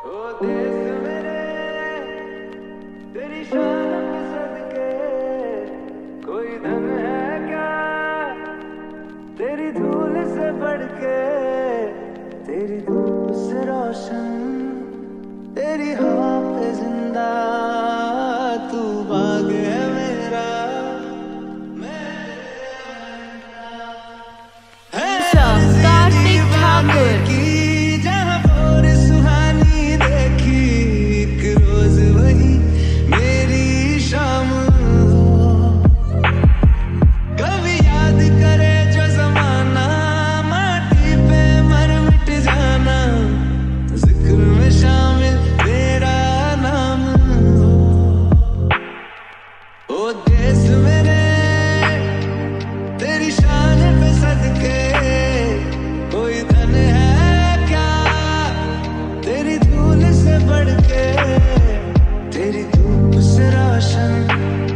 ओ देश मेरे तेरी शान पे सदके कोई धन है क्या तेरी धूल से बढ़ के, तेरी धूप से रोशन, तेरी हवा पे जिंदा तू बाग है मेरा। कार्तिक ठाकुर तेरी धूप से रोशन